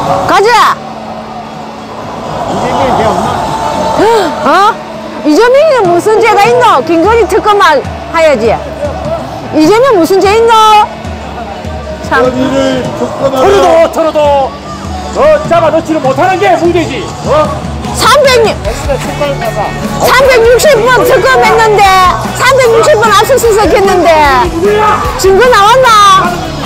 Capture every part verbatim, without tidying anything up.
가자. 이재명이 죄 없나? 어? 이재명이 무슨 죄가 있노? 김건희 특검만 해야지. 이재명 무슨 죄 있노? 참. 건의를 특검하라. 털어도 털어도 어 잡아놓지를 못하는 게 문제지. 어? 삼백육십 번 특검했는데 삼백육십 번 압수수색 했는데 증거 나왔나?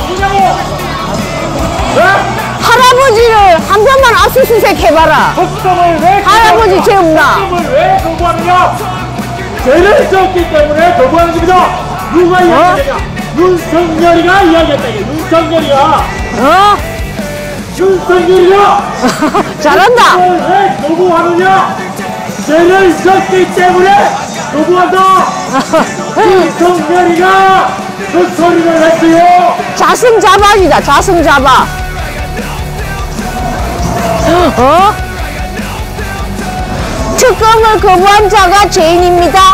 할아버지를 한 번만 압수수색 해봐라. 특검을 왜 할아버지 죄 없나? 특검을 왜 거부하느냐? 죄를 졌기 때문에 거부하는 겁니다. 누가 이야기하느냐? 윤석열이가 이야기했다. 이게 윤석열이가 어? 윤석열이가 잘한다. 왜 거부하느냐? 죄를 졌기 때문에 거부한다. 윤석열이가 그 소리를 했어요. 자승자박이다. 자승자박. 어? 특검을 거부한 자가 죄인입니다.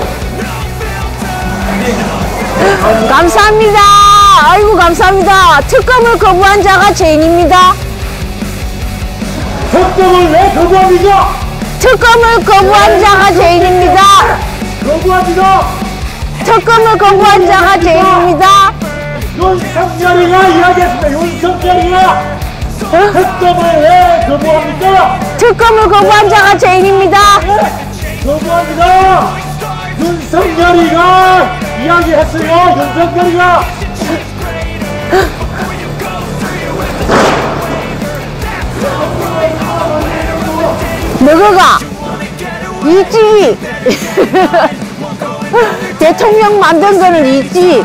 감사합니다. 아이고 감사합니다. 특검을 거부한 자가 죄인입니다. 특검을 왜 거부합니까? 특검을 거부한 자가 죄인입니다. 거부합니다. 특검을 거부한 자가 죄인입니다. 윤석열이가 이야기했습니다. 윤석열이가 특검을 왜 거부합니까? 특검을 거부한 자가 죄인입니다. 네, 거부합니다. 윤석열이가 이야기했어요. 윤석열이가 너가 있지. 대통령 만든 거는 있지.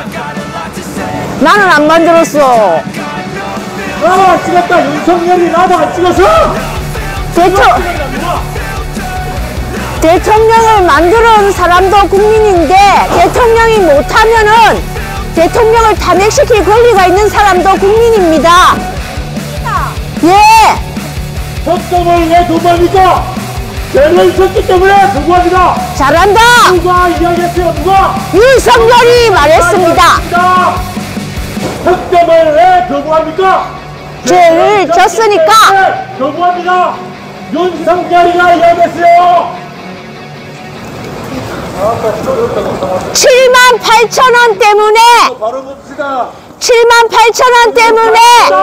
나는 안 만들었어. 나도 안 찍었다. 윤석열이 나도 안 찍었어. 대통, 대통령을 만드는 사람도 국민인데 대통령이 못하면은 대통령을 탄핵시킬 권리가 있는 사람도 국민입니다. 예. 특검을 왜 거부합니까? 죄를 졌기 때문에 거부합니다. 잘한다. 누가 이야기했어요? 누가? 윤석열이 말했습니다. 특검을 왜 거부합니까? 죄를 졌으니까. 거부합니다. 윤석열이가 이야기했어요. 칠만 팔천 원 때문에 바로 봅시다. 칠만 팔천 원 때문에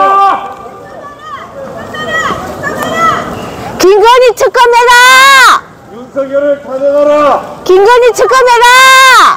김건희 특검해라. 윤석열을 탄핵하라. 김건희 특검해라.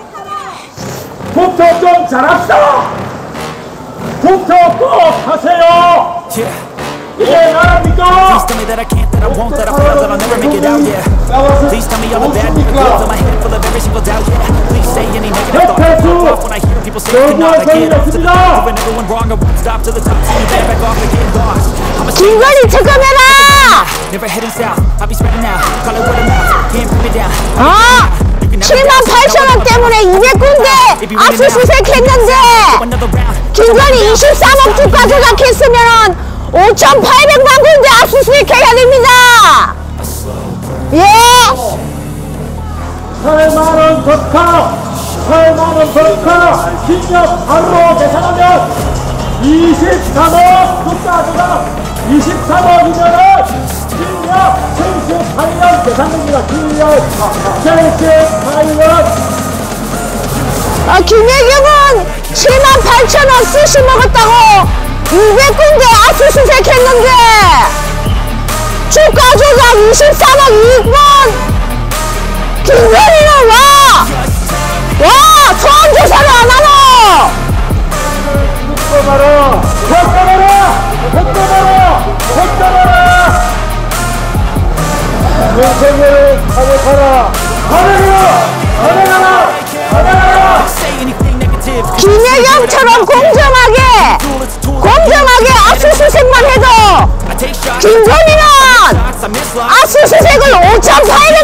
국토 좀 잘합시다. 국토 꼭 하세요. 이게 나랍니까? Tell me that I can't, that I won't, that I fail, that I'll never make it out, yeah. Please tell me all the bad news, fill my head full of every single doubt, yeah. Please say any negative thought, I fuck off when I hear people say you're not, I get off to the top, proving everyone wrong, I won't stop to the top, till you get back off and get lost. I'm a 김건희 특검해라. never heading south, I'll be spreading out, call it word of mouth, can't put me down. 어? 칠만 팔천 원 때문에 이백 군데 압수수색했는데 김건희 이십삼억 주가 조작했으면 오천팔백만 군데 압수수색해야 됩니다. 예. 팔만 원 법카, 팔만 원 법카, 징역 바로 계산하면 이십삼억 국가 조작, 이십삼억이면은 징역 칠십팔 년 계산됩니다. 징역 칠십팔 년. 아, 김혜경은 칠만 팔천 원 스시 먹었다고 이백 군데 압수수색 했는데 주가 조작 이십삼억 이익 번. 김건희는 와! 와! 소환조사를 안 하노! 특검하라! 특검하라! 특검하라! 특검하라! 윤석열을 탄핵하라! 탄핵하라! 탄핵하라! 탄핵하라! 김혜경처럼 공정하게 공정하게 압수수색만 해도 김건희는 압수수색을 오천팔백